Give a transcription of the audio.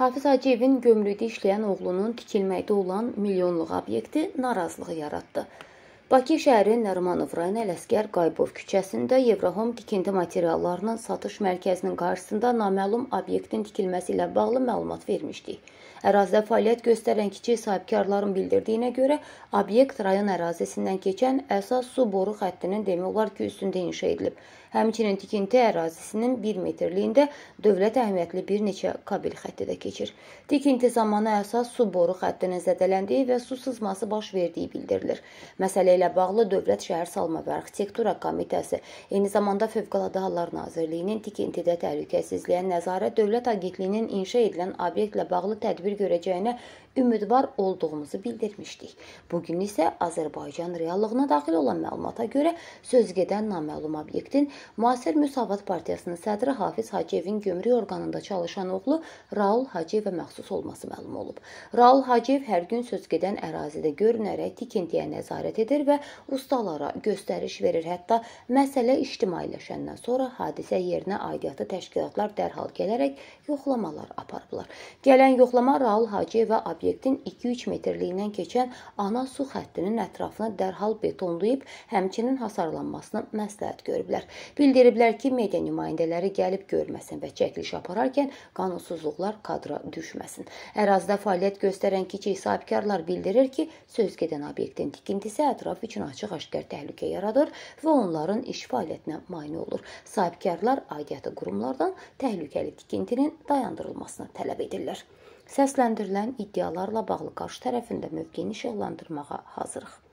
Hafiz Hacıyevin gömrükdə işləyən oğlunun tikilməkdə olan milyonluq obyekti narazılığı yaratdı. Bakı şəhəri Nərimanov rayonu Ələsgər Qaybov küçəsində Yevrahom tikinti materiallarının satış mərkəzinin qarşısında naməlum obyektin tikilməsi ilə bağlı məlumat vermişdik. Ərazidə fəaliyyət göstərən kiçik sahibkarların bildirdiyinə görə, obyekt rayon ərazisindən keçən əsas su boru xəttinin demək olar ki, üstündə inşa edilib. Həmçinin tikinti ərazisinin 1 metrliyində dövlət əhəmiyyətli bir neçə kabel xətti də keçir. Tikinti zamanı əsas su boru xəttinin zədələndiyi və su sızması baş verdiyi bildirilir. Məsələ ilə bağlı Dövlət Şəhər Salma və Arxitektura Komitəsi, eyni zamanda Fövqəladə Hallar Nazirliyinin tikintidə təhlükəsizliyə nəzarət Dövlət Agentliyinin inşa edilən obyektlə bağlı tədbir görəcəyinə ümidvar olduğumuzu bildirmişdik. Bugün isə Azərbaycan reallığına daxil olan məlumata görə sözgedən naməlum obyektin müasir Müsavat Partiyasının sədri Hafiz Hacıyevin gömrük orqanında çalışan oğlu Raul Hacıyevə məxsus olması məlum olub. Raul Hacıyev hər gün sözgedən ərazidə görünərək tikintiyə nəzarət edir və ustalara göstəriş verir. Hətta məsələ ictimailəşəndən sonra hadisə yerinə aidiyyatı təşkilatlar dərhal gələrək yoxlamalar aparıblar. Gələn yoxlama Raul Hacıyevə obyektin 2-3 metrliyindən keçən ana su xəttinin ətrafını dərhal betonlayıb, həmçinin hasarlanmasını məsləhət görüblər. Bildiriblər ki, media nümayəndələri gəlib görməsin və çəkiliş apararkən qanunsuzluqlar kadra düşməsin. Ərazidə fəaliyyət göstərən kiçik sahibkarlar bildirir ki, sözgedən obyektin tikintisi ətraf üçün açıq-aşkar təhlükə yaradır və onların iş fəaliyyətinə mane olur. Sahibkarlar aidiyyatı qurumlardan təhlükəli tikintinin dayandırılmasını tələb edirlər. Səsləndirilən iddialarla bağlı qarşı tərəfində mövqeyini işıqlandırmağa hazırıq.